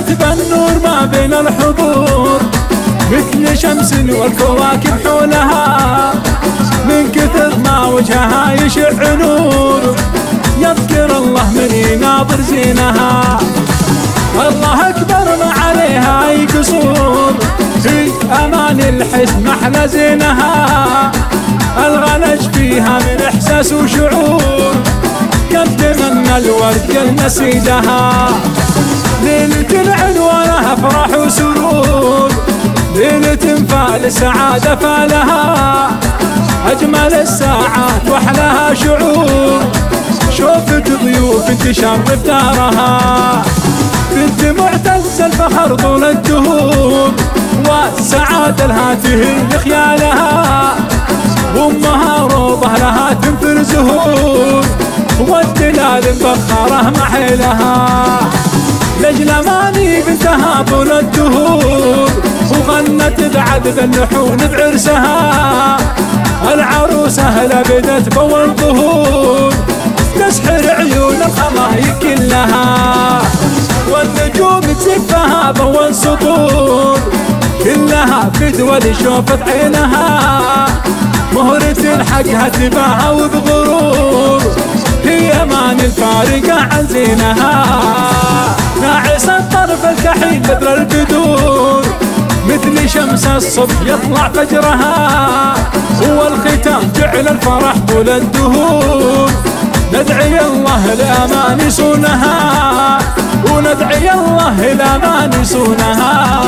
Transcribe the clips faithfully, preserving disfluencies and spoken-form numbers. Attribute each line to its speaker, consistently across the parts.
Speaker 1: أشرقت بالنور ما بين الحضور مثل شمس والكواكب حولها، من كثر ما وجهها يشع نور يذكر الله من يناظر زينها. الله أكبر ما عليها أي قصور، في أمان الحسن محلى زينها، الغلج فيها من إحساس وشعور قد تمنى الورد نسيدها. ليلة العنوانها أفراح وسرور، ليلة انفال سعادة فالها، أجمل الساعات وأحلاها شعور، شوفت ضيوف تشرف دارها، بنت معتز الفخر طول الدهور، والسعادة لها تهل خيالها، وامها روضة لها تنثر زهور، والدلال مبخرة محيلها، لجل ماني بنتها طول الدهور، وغنت بعد باللحون بعرسها، العروسة لبدت بول ظهور تسحر عيون الخلايق كلها، والنجوم تزفها بول سطور، كلها فدوى لشوفة عينها، مهرة حقها تباها وبغرور، هي مان الفارقة عن زينها، ناعس الطرف الكحيل بدر البدور، مثل شمس الصبح يطلع فجرها، هو الختام جعل الفرح طول الدهور، ندعي الله الأمان يصونها، وندعي الله الأمان يصونها.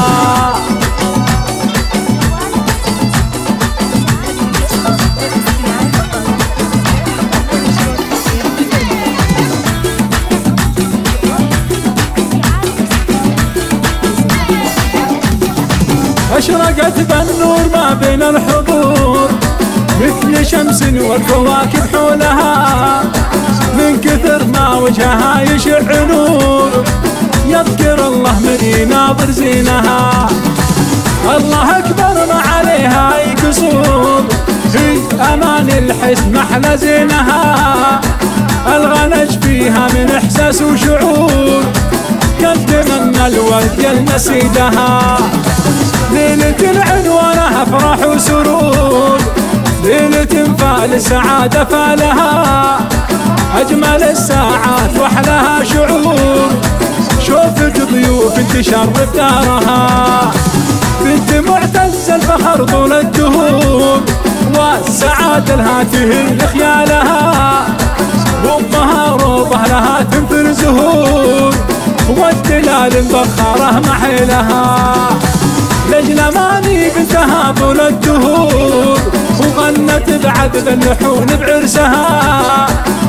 Speaker 1: أشرقت بالنور ما بين الحضور مثل شمس والكواكب حولها، من كثر ما وجهها يشع نور يذكر الله من يناظر زينها. الله أكبر ما عليها أي قصور، في أمان الحسن محلى زينها، الغلج فيها من إحساس وشعور قد تمنى الورد نسيدها. ليلة العنوانها أفراح وسرور، ليلة انفال سعادة فالها، أجمل الساعات وأحلاها شعور، شوفت ضيوف تشرف دارها، بنت معتز الفخر طول الدهور، والسعادة لها تهل خيالها، وامها روضة لها تنثر زهور، والدلال مبخرة محيلها، لجل ماني بنتها طول الدهور، وغنت بعد باللحون بعرسها،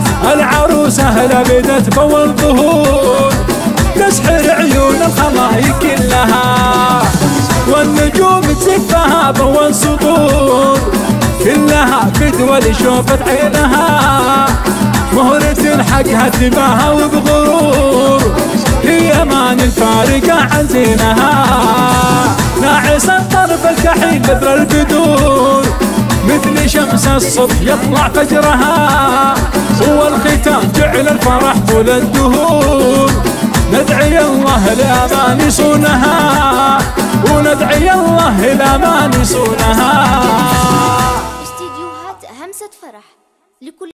Speaker 1: العروسة لبدت بول ظهور تسحر عيون الخلايق كلها، والنجوم تزفها بول سطور، كلها فدوى لشوفة عينها، مهرة حقها تباها وبغرور، هي مان الفارقة عن زينها، ناعس الطرف الكحيل بدر البدور، مثل شمس الصبح يطلع فجرها، هو الختام جعل الفرح طول الدهور، ندعي الله الأمان يصونها، وندعي الله الأمان يصونها.
Speaker 2: استديوهات همسة فرح لكل